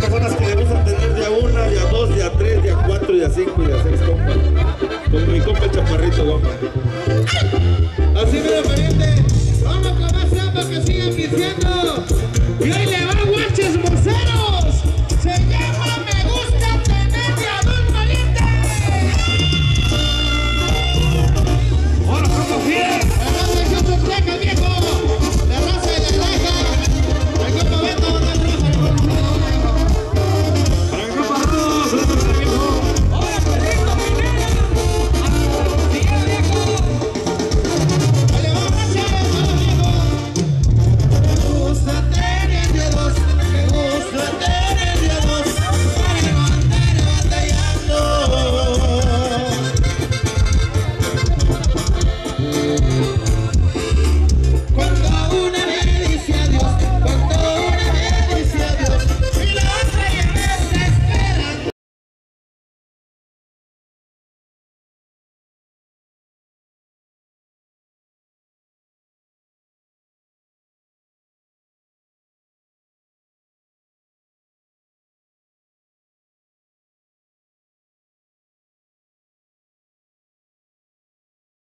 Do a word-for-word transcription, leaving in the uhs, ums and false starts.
personas que le gustan tener de a una, de a dos, de a tres, de a cuatro, de a cinco y de a seis compas. Como mi compa el chaparrito, compa.